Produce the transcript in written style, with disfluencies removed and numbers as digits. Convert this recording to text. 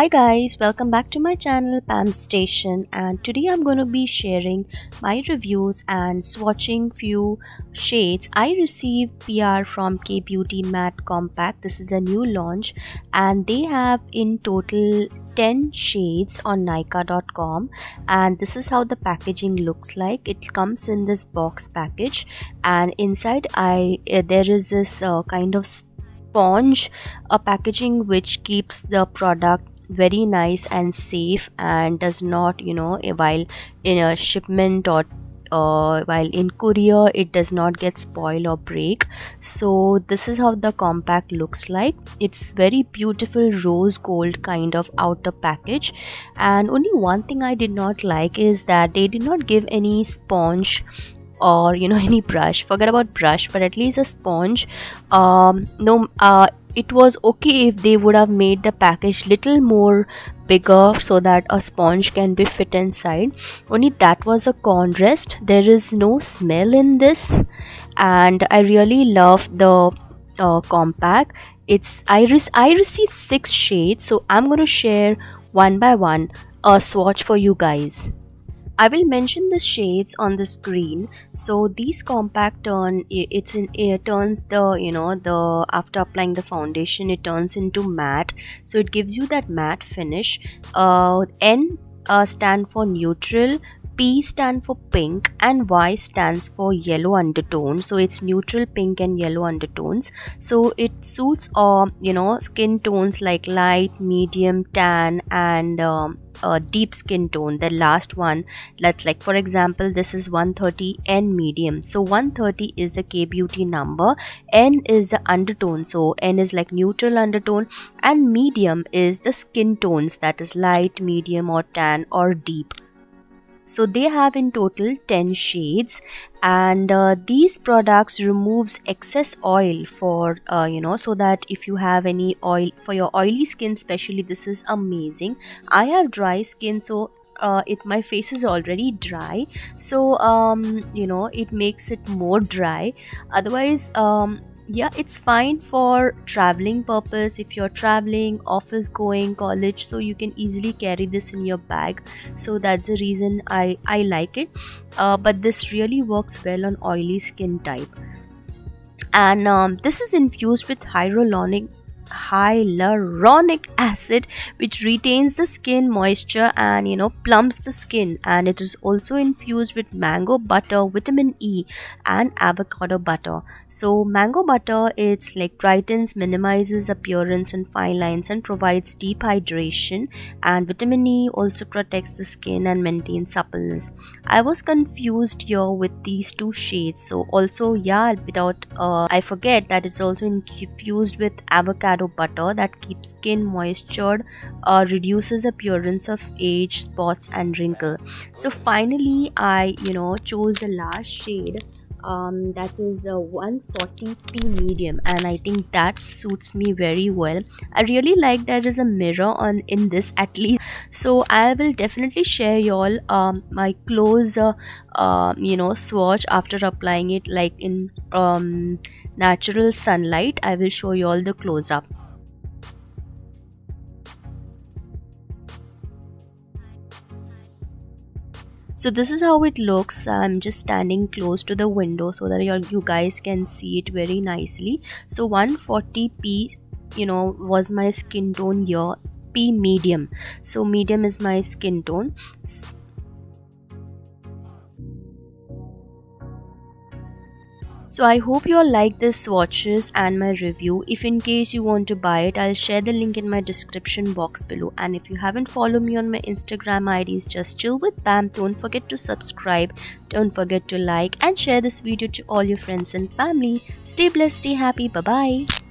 Hi guys, welcome back to my channel Pam Station, and today I'm going to be sharing my reviews and swatching few shades. I received PR from K Beauty Matte Compact. This is a new launch and they have in total 10 shades on Nykaa.com, and this is how the packaging looks like. It comes in this box package, and inside there is this kind of sponge packaging which keeps the product very nice and safe and does not, while in a shipment or while in courier, it does not get spoil or break. So this is how the compact looks like. It's very beautiful rose gold kind of outer package, and only one thing I did not like is that they did not give any sponge or any brush. Forget about brush, but at least a sponge. It was okay if they would have made the package little more bigger so that a sponge can be fit inside. Only that was a con rest. There is no smell in this, and I really love the compact. I received 6 shades, so I'm gonna share one by one a swatch for you guys. I will mention the shades on the screen. So these compact turns the after applying the foundation, it turns into matte, so it gives you that matte finish. N stand for neutral, P stand for pink, and Y stands for yellow undertone. So it's neutral pink and yellow undertones. So it suits skin tones like light, medium, tan, and deep skin tone. The last one, that's like, for example, this is 130 N medium. So 130 is the K Beauty number, N is the undertone, so N is like neutral undertone, and medium is the skin tones, that is light, medium, or tan, or deep. So they have in total 10 shades, and these products removes excess oil for so that if you have any oil for your oily skin especially, this is amazing. I have dry skin, so my face is already dry, so it makes it more dry. Otherwise, yeah, it's fine for traveling purpose. If you're traveling, office going, college, so you can easily carry this in your bag. So that's the reason I like it. But this really works well on oily skin type. And this is infused with hyaluronic acid, which retains the skin moisture and plumps the skin. And it is also infused with mango butter, vitamin E, and avocado butter. So mango butter, it's like brightens, minimizes appearance and fine lines, and provides deep hydration, and vitamin E also protects the skin and maintains suppleness. I was confused here with these 2 shades. So also, yeah, without I forget that it's also infused with avocado butter that keeps skin moistured, reduces appearance of age, spots, and wrinkle. So finally, I chose the last shade, that is 140p medium, and I think that suits me very well. I really like there is a mirror in this, at least. So I will definitely share y'all my close swatch after applying it, like in natural sunlight. I will show you all the close up. So this is how it looks. I'm just standing close to the window so that you guys can see it very nicely. So 140p was my skin tone here, P medium. So medium is my skin tone. So I hope you all like this swatches and my review. If in case you want to buy it, I'll share the link in my description box below. And if you haven't followed me on my Instagram ID, is just chill with Pam. Don't forget to subscribe. Don't forget to like and share this video to all your friends and family. Stay blessed, stay happy. Bye bye.